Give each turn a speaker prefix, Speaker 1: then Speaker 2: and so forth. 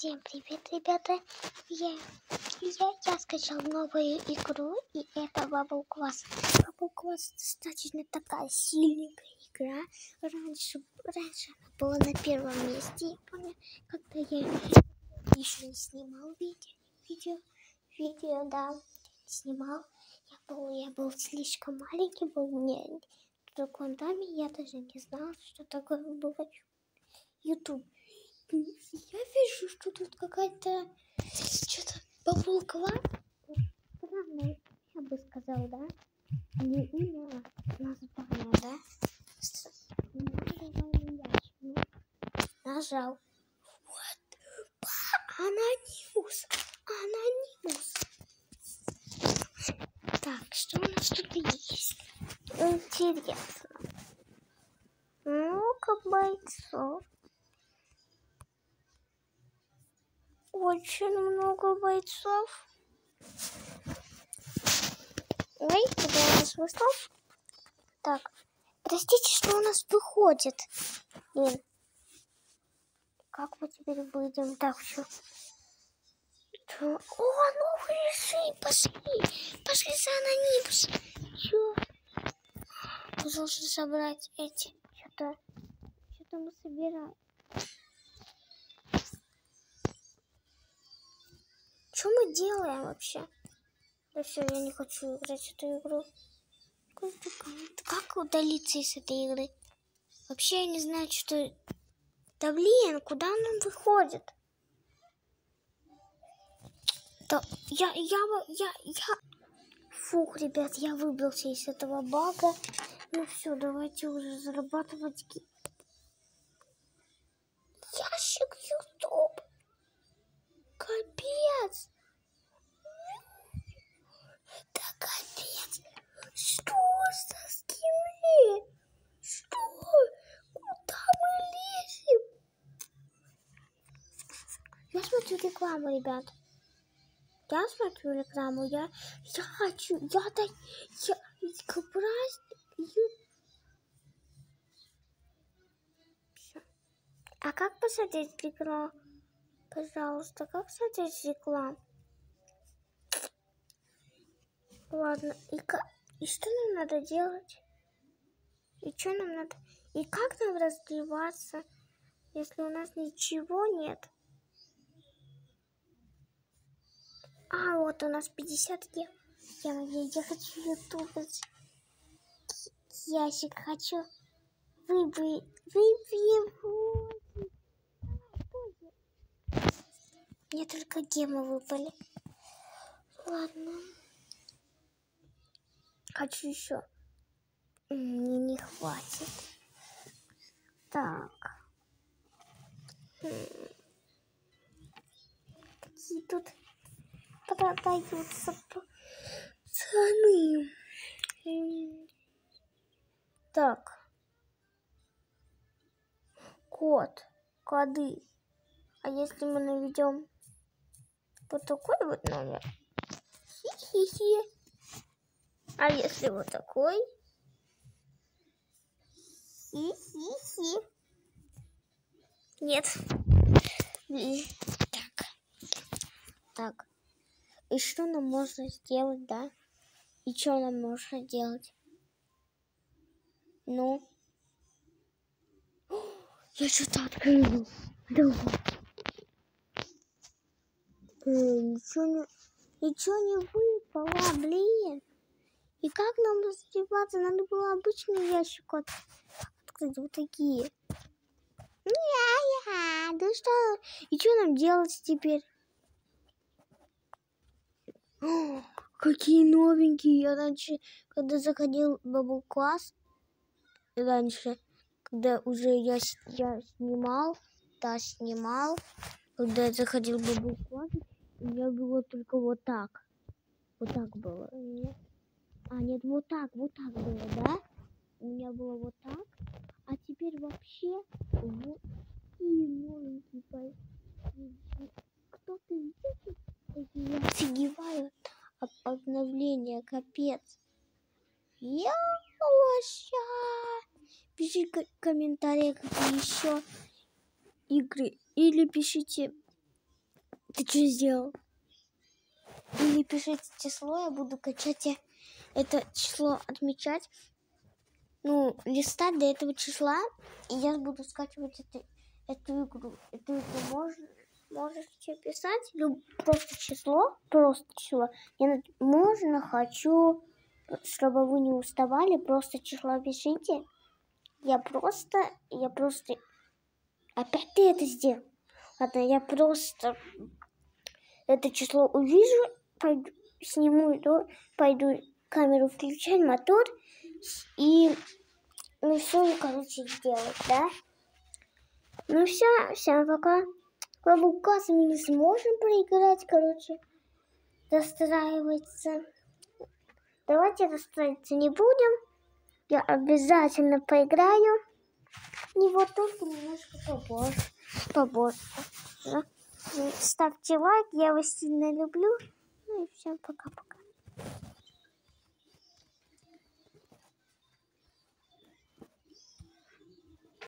Speaker 1: Всем привет, ребята! Я скачал новую игру, и это Bubble Class. Bubble Class достаточно такая сильненькая игра. Раньше она была на первом месте. Я помню, когда я еще не снимал видео, да, снимал. Я был слишком маленький, был мне в другом доме, я даже не знала, что такое было YouTube. Я вижу, что тут какая-то что-то Bubble Class. Странно, я бы сказал, да? Не имя, название, да? Нажал. Вот. Анонимус. Так, что у нас тут есть? Интересно. Ну-ка, бойцов. Очень много бойцов. Ой, куда у нас вышел? Так, простите, что у нас выходит. Блин. Как мы теперь выйдем? Так, что? О, новые реши, пошли за анонимус. Чё? Мы должны собрать эти. Что-то мы собираем. Что мы делаем вообще? Да все, я не хочу играть в эту игру. Как удалиться из этой игры? Вообще я не знаю, что... Да блин, куда он нам выходит? Да, я... Фух, ребят, я выбрался из этого бага. Ну все, давайте уже зарабатывать. Ящик YouTube. Капец. Да капец. Что за скины? Что? Куда мы лезем? Я смотрю рекламу, ребят. Я смотрю рекламу. Я хочу. А как посмотреть рекламу? Пожалуйста, как смотреть рекламу? Ладно, и что нам надо делать? И что нам надо? И как нам развиваться, если у нас ничего нет? А, вот у нас 50 евро. Я хочу ютубить. Ящик хочу. Выбери. Мне только гемы выпали. Ладно. Хочу еще. Мне не хватит. Так. Какие тут продаются пацаны. Так. Коды. А если мы наведем вот такой вот номер? Хи-хи-хи. А если вот такой? Хи-хи-хи. Нет. Так. И что нам можно сделать, да? И что нам можно делать? Ну? Я что-то открыл. Ничего не выпало, блин. И как нам раздеваться? Надо было обычный ящик открыть, вот такие. Да что? И что нам делать теперь? О, какие новенькие. Я раньше, когда заходил в Bubble Class, когда уже я снимал, когда я заходил в Bubble Class, у меня было только вот так. Вот так было. Нет, вот так было, да? У меня было вот так. А теперь вообще вот и новенькие. Кто-то видит? Я офигеваю от обновления, капец. Я лося. Пишите в комментариях, какие еще игры. Или пишите Ты что сделал? Или пишите число, я буду качать это число, отмечать. Ну, листать до этого числа, и я буду скачивать эту игру. Эту игру можете писать просто число. Хочу, чтобы вы не уставали, просто число пишите. Я просто... Опять ты это сделал? Ладно, я просто это число увижу, пойду, сниму, пойду камеру включать, мотор, и ну все, короче, сделать, да? Ну все, всем пока. Лабукас мы не сможем проиграть, короче, расстраиваться. Давайте расстраиваться не будем. Я обязательно поиграю. И вот только немножко побольше. Ставьте лайк, я вас сильно люблю. Ну и всем пока-пока.